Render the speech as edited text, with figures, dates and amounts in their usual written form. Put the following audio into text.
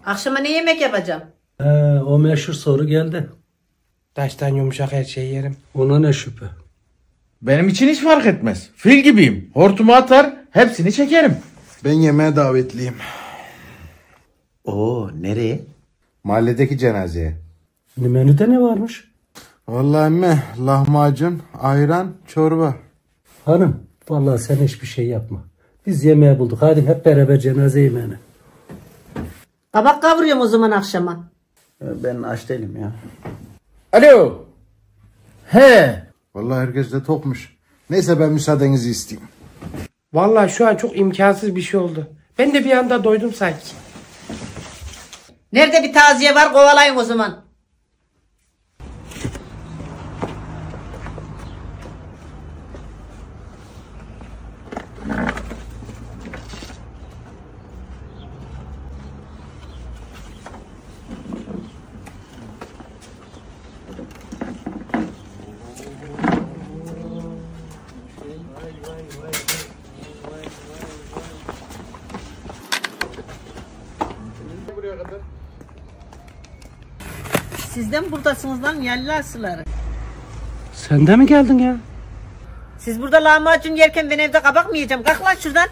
Akşama ne yemek yapacağım? O meşhur soru geldi. Taştan yumuşak her şeyi yerim. Ona ne şüphe. Benim için hiç fark etmez. Fil gibiyim. Hortumu atar, hepsini çekerim. Ben yemeğe davetliyim. Oo, nereye? Mahalledeki cenazeye. Menüde ne varmış? Vallahi emme lahmacun, ayran, çorba. Hanım, vallahi sen hiçbir şey yapma. Biz yemeği bulduk. Hadi hep beraber cenaze yemeğine. Kabak kavuruyorum o zaman akşama. Ben aç değilim ya. Alo. He. Vallahi herkes de tokmuş. Neyse ben müsaadenizi isteyeyim. Vallahi şu an çok imkansız bir şey oldu. Ben de bir anda doydum sanki. Nerede bir taziye var kovalayın o zaman. Siz de mi buradasınız lan yerli asıları? Sen de mi geldin ya? Siz burada lahmacun yerken ben evde kabak mı yiyeceğim? Kalk lan şuradan.